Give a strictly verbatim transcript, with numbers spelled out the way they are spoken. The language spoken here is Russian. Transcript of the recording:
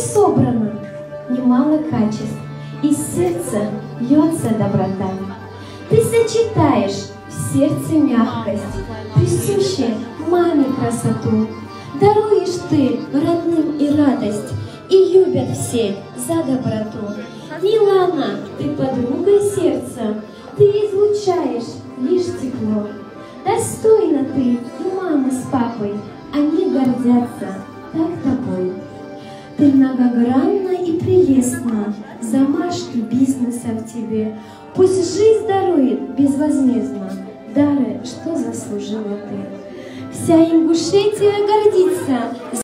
собрано немало качеств, из сердца льется доброта. Ты сочетаешь в сердце мягкость, присущая маме красоту. Даруешь ты родным и радость, и любят все за доброту. Милана, ты подруга сердца, ты излучаешь лишь тепло. Достойна ты и мамы с папой, они гордятся так тобой. Ты многогранна и прелестна, замашки бизнеса в тебе. Пусть жизнь дарует безвозмездно дары, что заслужила ты. Вся Ингушетия гордится